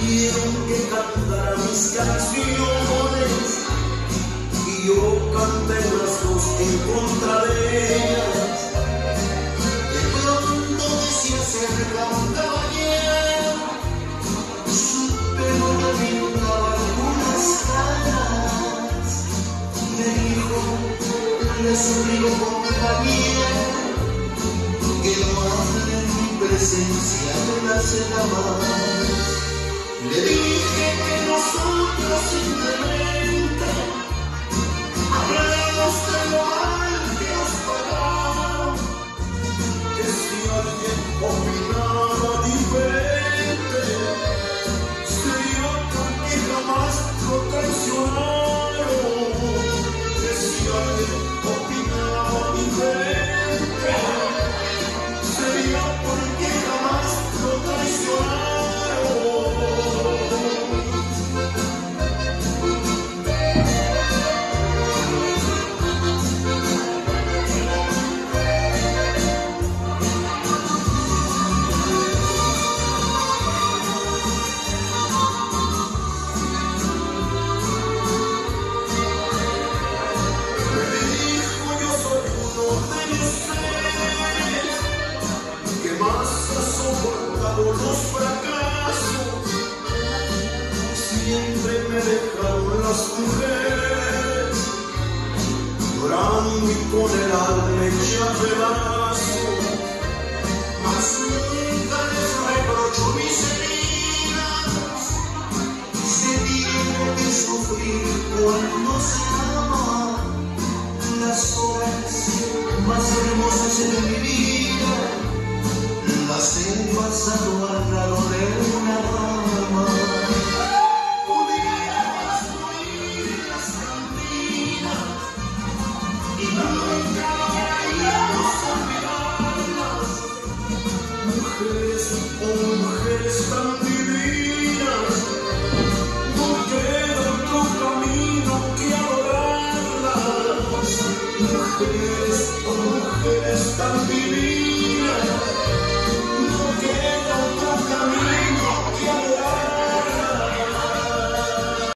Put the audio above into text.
pidieron que cantara mis canciones y yo canté las dos en contra de ellas. De pronto se acerca un caballero, su pelo me pintaba algunas caras. Me dijo, le suplico compañero, que no hable en mi presencia de la cena más. Le dije que nosotros simplemente hablamos de lo mal que nos pagaron, que si alguien opinaba diferente sería porque jamás lo traicionaron, que si alguien opinaba diferente sería porque jamás lo traicionaron. Los fracasos siempre me dejaron las mujeres llorando y con el alma hecha pedazos, mas nunca les reprocho mis heridas. Se tiene que sufrir cuando se ama. Las horas más hermosas de mi vida las he pasado al lado de una dama. Pudiéramos morir en las cantinas y nunca lograríamos olvidarlas. Mujeres, oh mujeres tan divinas, no queda otro camino que adorarlas. Mujeres, oh mujeres tan divinas,